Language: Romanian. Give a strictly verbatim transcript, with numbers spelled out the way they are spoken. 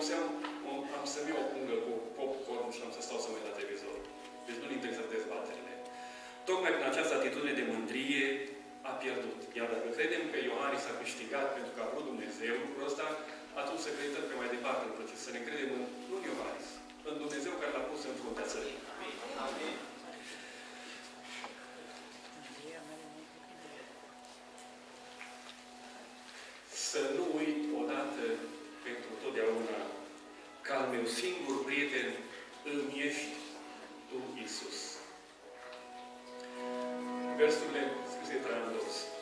oboseam, am să-mi iau o pungă cu popcorn și am să stau să mă uit la televizor. Deci nu-l interesează dezbaterile. Tocmai prin această atitudine de mândrie a pierdut. Iar dacă credem că Iohannis a câștigat pentru că a vrut Dumnezeu lucrul ăsta, atunci să credem pe mai departe în proces. Să ne credem în, nu în Iohannis, în Dumnezeu care l-a pus în fruntea țării. Amin. Să nu uit odată pentru totdeauna că al meu singur prieten îmi ești Tu, Iisus. Versurile scrise Traian Dos.